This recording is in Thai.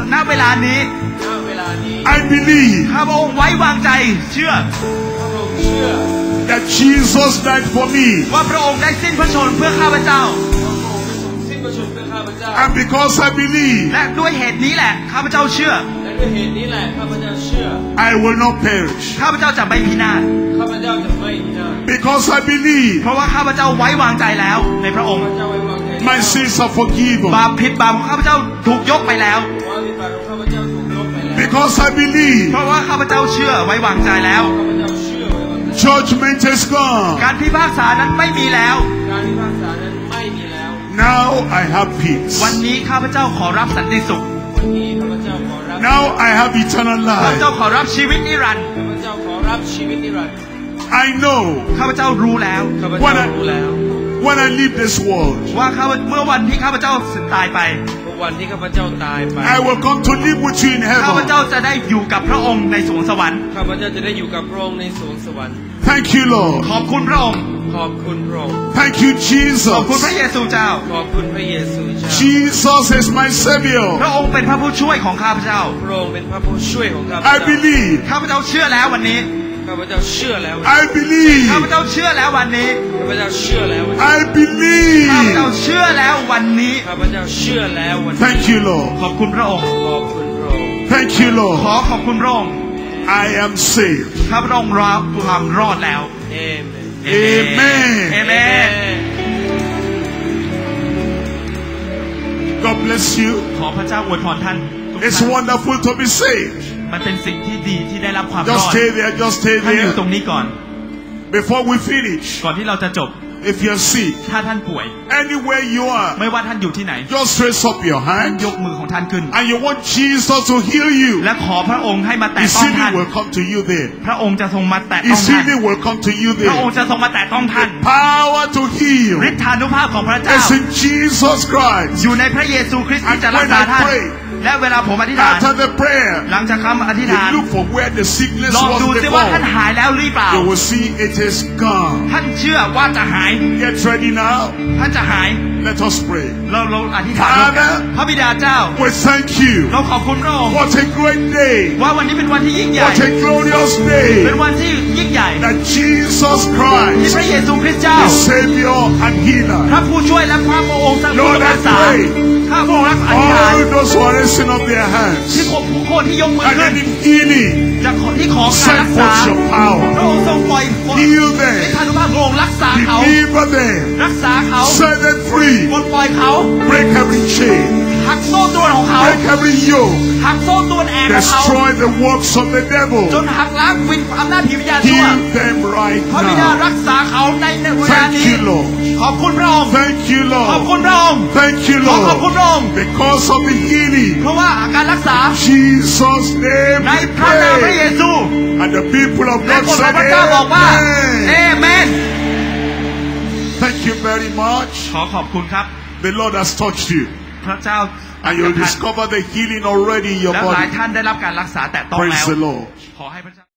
ณเวลานี้ I believe ข้าพระองค์ไว้วางใจเชื่อ that Jesus died for me ว่าพระองค์ได้สิ้นพระชนม์เพื่อข้าพเจ้า and because I believe และด้วยเหตุนี้แหละข้าพเจ้าเชื่อ I will not perish ข้าพเจ้าจะไม่พินาศ because I believe เพราะว่าข้าพเจ้าไว้วางใจแล้วในพระองค์ my sins are forgiven บาปผิดบาปของข้าพเจ้าถูกยกไปแล้ว because I believe เพราะว่าข้าพเจ้าเชื่อไว้วางใจแล้ว judgment is gone การพิพากษานั้นไม่มีแล้ว now I have peace วันนี้ข้าพเจ้าขอรับสันติสุข now I have eternal ข้าพ life เจ้าขอรับชีวิตนิรันดร์ I know ข้าพเจ้ารู้แล้ว when I leave this world ว่าเมื่อวันที่ข้าพเจ้าตายไป I will come to live with you in ข้าพ heaven เจ้าจะได้อยู่กับพระองค์ในสวงสวรรค์ thank you Lord ขอบคุณพระองค์ thank you ขอบคุณ Jesus พระเยซูเจ้า Jesus is my Savior พระองค์เป็นพระผู้ช่วยของข้าพเจ้า I believe ข้าพเจ้าเชื่อแล้ววันนี้ I believe ข้าพเจ้าเชื่อแล้ววันนี้ I believe ข้าพเจ้าเชื่อแล้ววันนี้ thank you Lord ขอบคุณพระองค์ thank you ข Lord อบคุณพระองค์ I am saved ข้าพระองค์รับความรอดแล้ว Amen Amen God bless you ขอพระเจ้าอวยพรท่าน It's wonderful to be saved มันเป็นสิ่งที่ดีที่ได้รับความร Just อด stay there just stay ท่านอยู่ตรง there นี้ก่อน before we finish ก่อนที่เราจะจบ if you're sick ถ้าท่านป่วย anywhere you are ไม่ว่าท่านอยู่ที่ไหน just raise up your ท่าน hand ยกมือของท่านขึ้น and you want Jesus to heal you และขอพระองค์ให้มาแตะ His ต้องท่าน healing will come to you there พระองค์จะทรงมาแตะต้อง His ท่าน healing will come to you พระองค์ there จะทรงมาแตะต้องท่าน power to heal ฤทธานุภาพของพระเจ้า is in Jesus Christ อยู่ในพระเยซูคริสต์ที่ And จะรักษา when I ท่าน pray และเวลาผมอธิษฐาน after the prayer หลังจากคำอธิษฐาน you look for where the sickness ลอง was ดูซิว่าท่าน before หายแล้วหรือเปล่า you will see it is gone ท่านเชื่อว่าจะหาย get ready now ท่านจะหาย let us pray เราอธิษฐานร่วมกันพระบิดาเจ้า we thank you เราขอบคุณพระองค์ what a great day ว่าวันนี้เป็นวันที่ยิ่งใหญ่ what a glorious เป็น day วันที่ยิ่งใหญ่ that Jesus ที่ Christ พระเยซูคริสต์เจ้า the Savior and Healer พระผู้ช่วยและพระองค์ทรง Lord, รักษา I pray ข้าพระองค์รักษาอธิษฐาน all those who are raising up their hands ที่ผู้คนที่ยกมือ and ขึ้น needing healing จะขอที่ขอการ send รักษา forth your power พระองค์ทรงปล่อย heal ฤท them ธานุภาพพระองค์รักษาเขา deliver them รักษาเขา set them free ปลดปล่อยเขา break every chain หักโซ่ตรวนของเขา break every yoke หักโซ่ตรวนแอกของเขา destroy the works of the devil จนหักล้างวิญอำนาจผีวิญญาณชั่ว heal them right พระบิดา now รักษาเขาในเวลา thank นี้ you Lord ขอบคุณพระองค์ thank you ขอบ Lord คุณพระองค์ thank you ขอบคุณ Lord พระองค์ because of the healing เพราะว่าการรักษา Jesus name ใน we พระนามพระเย pray ซู and the people of และ God คนของ said พระเจ้าบอกว่าเอ amen เมน thank you very much ขอบคุณครับ the Lord has touched you พระเจ้า and you'll discover the healing already in your และหลาย body ท่านได้รับการรักษาแต่ต้อง praise แล้ว the Lord ขอให้พระเจ้า